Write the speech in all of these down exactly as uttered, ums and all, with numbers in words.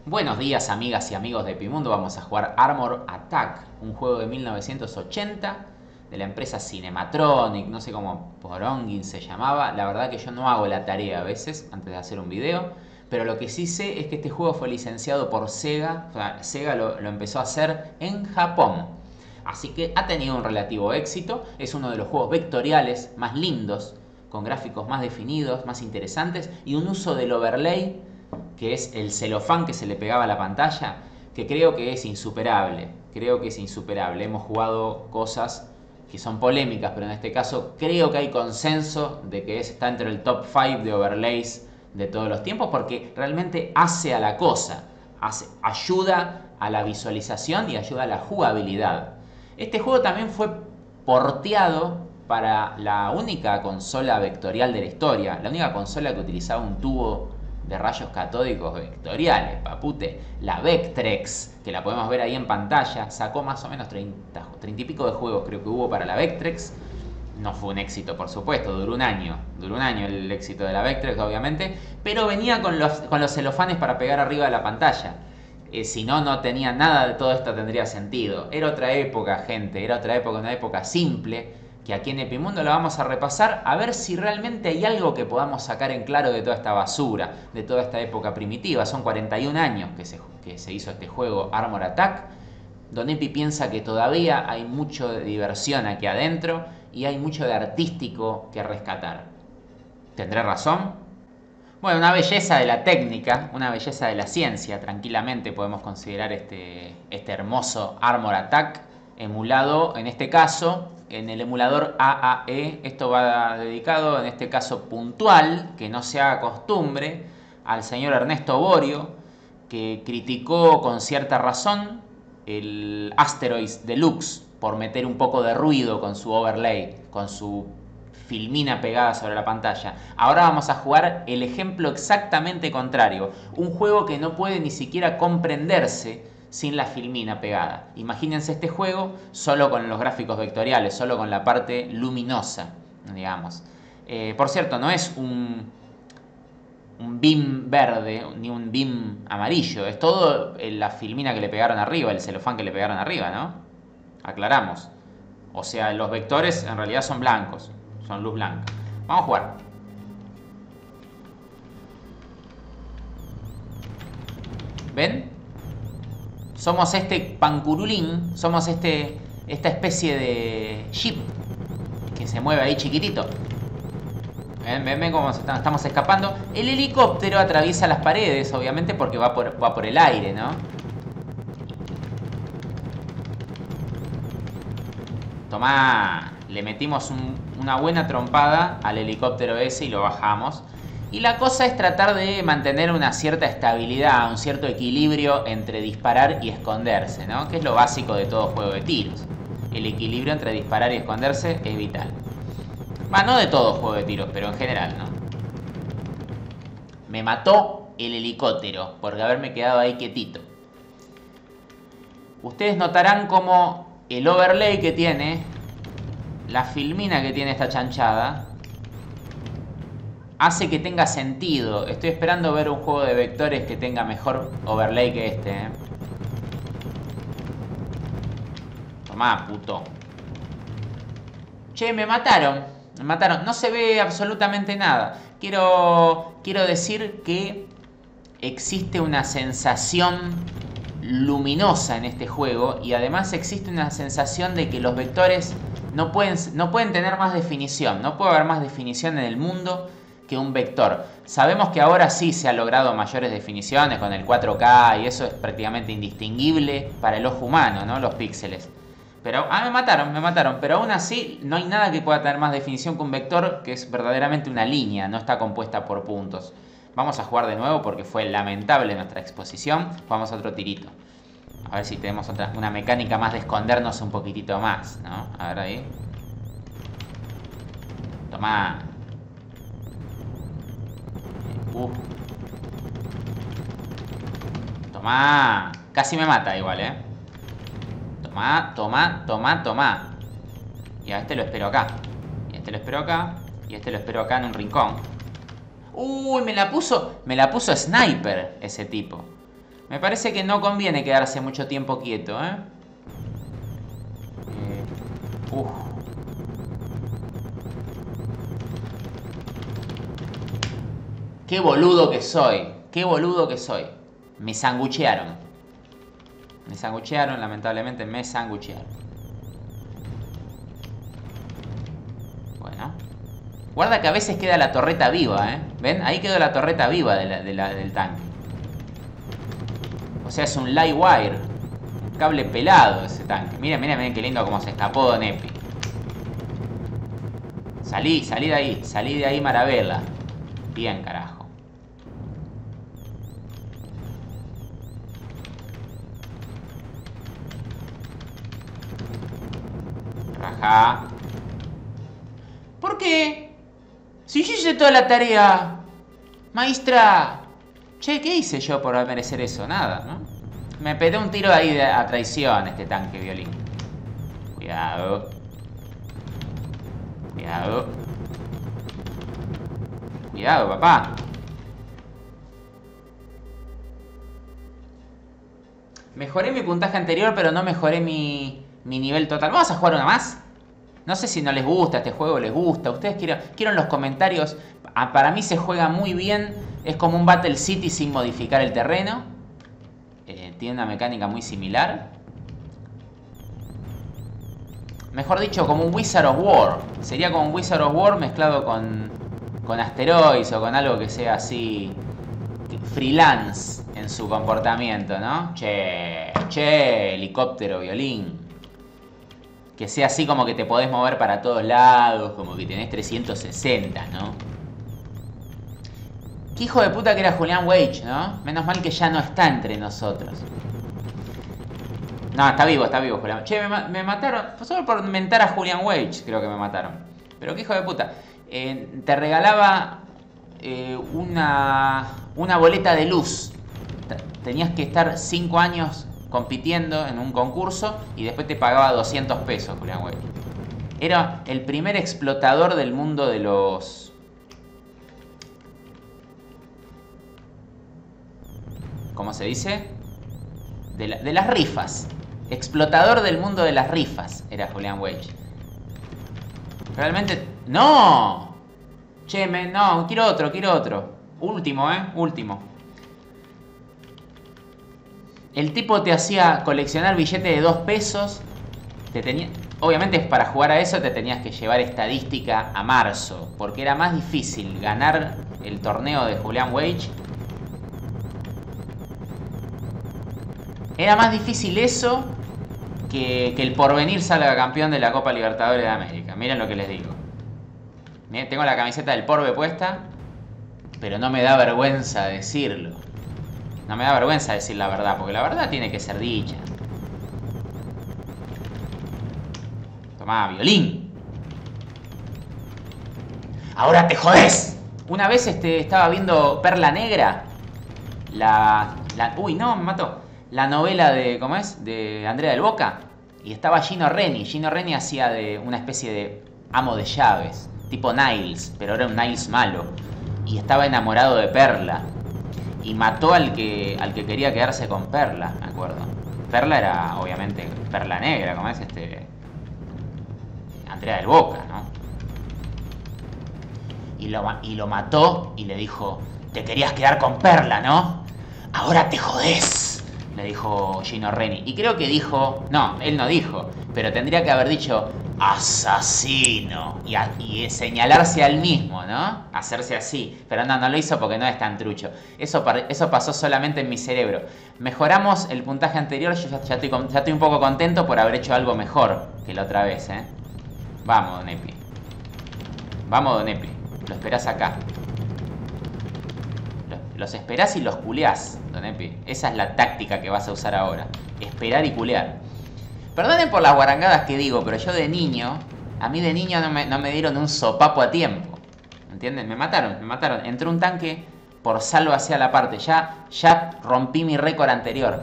Buenos días, amigas y amigos de Epimundo. Vamos a jugar Armor Attack, un juego de mil novecientos ochenta de la empresa Cinematronic, no sé cómo Porongin se llamaba. La verdad que yo no hago la tarea a veces antes de hacer un video, pero lo que sí sé es que este juego fue licenciado por Sega. O sea, Sega lo, lo empezó a hacer en Japón, así que ha tenido un relativo éxito. Es uno de los juegos vectoriales más lindos, con gráficos más definidos, más interesantes y un uso del overlay, que es el celofán que se le pegaba a la pantalla, que creo que es insuperable. Creo que es insuperable. Hemos jugado cosas que son polémicas, pero en este caso creo que hay consenso de que está entre el top cinco de overlays de todos los tiempos, porque realmente hace a la cosa, hace, ayuda a la visualización y ayuda a la jugabilidad. Este juego también fue porteado para la única consola vectorial de la historia, la única consola que utilizaba un tubo de rayos catódicos vectoriales, papute. La Vectrex, que la podemos ver ahí en pantalla, sacó más o menos treinta, treinta y pico de juegos creo que hubo para la Vectrex. No fue un éxito, por supuesto, duró un año. Duró un año el éxito de la Vectrex, obviamente, pero venía con los, con los celofanes para pegar arriba de la pantalla. Eh, si no, no tenía nada de todo esto, tendría sentido. Era otra época, gente, era otra época, una época simple, que aquí en Epimundo la vamos a repasar, a ver si realmente hay algo que podamos sacar en claro de toda esta basura, de toda esta época primitiva. Son cuarenta y un años que se, que se hizo este juego Armor Attack. Don Epi piensa que todavía hay mucho de diversión aquí adentro y hay mucho de artístico que rescatar. ¿Tendré razón? Bueno, una belleza de la técnica, una belleza de la ciencia, tranquilamente podemos considerar este, este hermoso Armor Attack, emulado en este caso en el emulador A A E. Esto va dedicado en este caso puntual, que no se haga costumbre, al señor Ernesto Borio, que criticó con cierta razón el Asteroids Deluxe por meter un poco de ruido con su overlay, con su filmina pegada sobre la pantalla. Ahora vamos a jugar el ejemplo exactamente contrario, un juego que no puede ni siquiera comprenderse sin la filmina pegada. Imagínense este juego solo con los gráficos vectoriales, solo con la parte luminosa, digamos. Eh, por cierto, no es un, un beam verde ni un beam amarillo, es todo la filmina que le pegaron arriba, el celofán que le pegaron arriba, ¿no? Aclaramos. O sea, los vectores en realidad son blancos, son luz blanca. Vamos a jugar. ¿Ven? Somos este pancurulín, somos este, esta especie de jeep que se mueve ahí chiquitito. ¿Ven? ¿Ven? ¿Ven cómo estamos escapando? El helicóptero atraviesa las paredes, obviamente, porque va por, va por el aire, ¿no? Tomá, le metimos un, una buena trompada al helicóptero ese y lo bajamos. Y la cosa es tratar de mantener una cierta estabilidad, un cierto equilibrio entre disparar y esconderse, ¿no? Que es lo básico de todo juego de tiros. El equilibrio entre disparar y esconderse es vital. Bueno, no de todo juego de tiros, pero en general, ¿no? Me mató el helicóptero por haberme quedado ahí quietito. Ustedes notarán como el overlay que tiene, la filmina que tiene esta chanchada, hace que tenga sentido. Estoy esperando ver un juego de vectores que tenga mejor overlay que este, ¿eh? Tomá, puto. Che, me mataron. Me mataron. No se ve absolutamente nada. Quiero, quiero decir que existe una sensación luminosa en este juego. Y además existe una sensación de que los vectores no pueden, no pueden tener más definición. No puede haber más definición en el mundo que un vector. Sabemos que ahora sí se ha logrado mayores definiciones con el cuatro K y eso es prácticamente indistinguible para el ojo humano, ¿no? Los píxeles. Pero, ah, me mataron, me mataron. Pero aún así no hay nada que pueda tener más definición que un vector, que es verdaderamente una línea, no está compuesta por puntos. Vamos a jugar de nuevo porque fue lamentable nuestra exposición. Vamos a otro tirito. A ver si tenemos otra, una mecánica más de escondernos un poquitito más, ¿no? A ver ahí. Tomá. Uh. Tomá. Casi me mata igual, ¿eh? Tomá, tomá, tomá, tomá. Y a este lo espero acá. Y a este lo espero acá. Y a este lo espero acá en un rincón. Uy, me la puso. Me la puso sniper ese tipo. Me parece que no conviene quedarse mucho tiempo quieto, ¿eh? eh uf. Qué boludo que soy. Qué boludo que soy. Me sanguchearon. Me sanguchearon, lamentablemente me sanguchearon. Bueno. Guarda que a veces queda la torreta viva, ¿eh? ¿Ven? Ahí quedó la torreta viva de la, de la, del tanque. O sea, es un live wire. Un cable pelado ese tanque. Miren, miren, miren qué lindo como se escapó Don Epi. Salí, salí de ahí. Salí de ahí, Maravela. Bien, carajo. Rajá. ¿Por qué? Si yo hice toda la tarea. Maestra. Che, ¿qué hice yo por merecer eso? Nada, ¿no? Me pegué un tiro ahí de, a traición este tanque, Violín. Cuidado. Cuidado. Cuidado, papá. Mejoré mi puntaje anterior, pero no mejoré mi, mi nivel total. ¿Vamos a jugar una más? No sé si no les gusta este juego, les gusta. Ustedes quiero, quiero en los comentarios. Para mí se juega muy bien. Es como un Battle City sin modificar el terreno. Eh, tiene una mecánica muy similar. Mejor dicho, como un Wizard of War. Sería como un Wizard of War mezclado con, con Asteroids o con algo que sea así freelance en su comportamiento, ¿no? Che, che, helicóptero, Violín. Que sea así como que te podés mover para todos lados, como que tenés trescientos sesenta, ¿no? Qué hijo de puta que era Julian Wage, ¿no? Menos mal que ya no está entre nosotros. No, está vivo, está vivo Julian. Che, me, me mataron. Solo por mentar a Julian Wage creo que me mataron. Pero qué hijo de puta. Eh, te regalaba eh, una, una boleta de luz. Tenías que estar cinco años compitiendo en un concurso y después te pagaba doscientos pesos, Julian Wage. Era el primer explotador del mundo de los... ¿Cómo se dice? De, la, de las rifas. Explotador del mundo de las rifas era Julian Wage. Realmente... ¡No! Che, me, no, quiero otro, quiero otro. Último, ¿eh? Último. El tipo te hacía coleccionar billetes de dos pesos. Te tenía... Obviamente para jugar a eso te tenías que llevar estadística a marzo. Porque era más difícil ganar el torneo de Julian Wage. Era más difícil eso que, que el Porvenir salga campeón de la Copa Libertadores de América. Miren lo que les digo. Miren, tengo la camiseta del Porve puesta, pero no me da vergüenza decirlo. No me da vergüenza decir la verdad, porque la verdad tiene que ser dicha. Tomá, Violín. ¡Ahora te jodés! Una vez este, estaba viendo Perla Negra. La, la... Uy, no, me mató. La novela de, ¿cómo es? De Andrea del Boca. Y estaba Gino Reni. Gino Reni hacía de una especie de amo de llaves. Tipo Niles, pero era un Niles malo. Y estaba enamorado de Perla. Y mató al que, al que quería quedarse con Perla, me acuerdo. Perla era, obviamente, Perla Negra, ¿cómo es? Este... Andrea del Boca, ¿no? Y lo, y lo mató y le dijo, te querías quedar con Perla, ¿no? Ahora te jodés. Le dijo Gino Reni. Y creo que dijo... No, él no dijo. Pero tendría que haber dicho... Asesino. Y, a, y señalarse al mismo, ¿no? Hacerse así. Pero no, no lo hizo porque no es tan trucho. Eso, eso pasó solamente en mi cerebro. Mejoramos el puntaje anterior. Yo ya, ya, estoy, ya estoy un poco contento por haber hecho algo mejor que la otra vez, ¿eh? Vamos, Don Epi. Vamos, Don Epi. Lo esperás acá. Los esperás y los culeás, Don Epi. Esa es la táctica que vas a usar ahora. Esperar y culear. Perdonen por las guarangadas que digo, pero yo de niño... A mí de niño no me, no me dieron un sopapo a tiempo. ¿Entienden? Me mataron, me mataron. Entré un tanque por salvo hacia la parte. Ya, ya rompí mi récord anterior.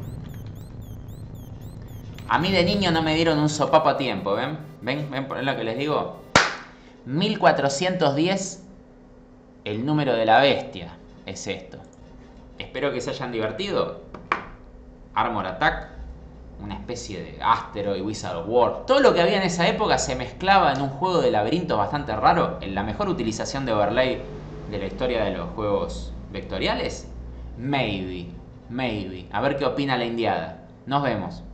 A mí de niño no me dieron un sopapo a tiempo, ¿ven? ¿Ven? ¿Ven por lo que les digo? mil cuatrocientos diez, el número de la bestia. Es esto. Espero que se hayan divertido. Armor Attack, una especie de Asteroid, Wizard of War. Todo lo que había en esa época se mezclaba en un juego de laberintos bastante raro. En la mejor utilización de overlay de la historia de los juegos vectoriales. Maybe, maybe. A ver qué opina la indiada. Nos vemos.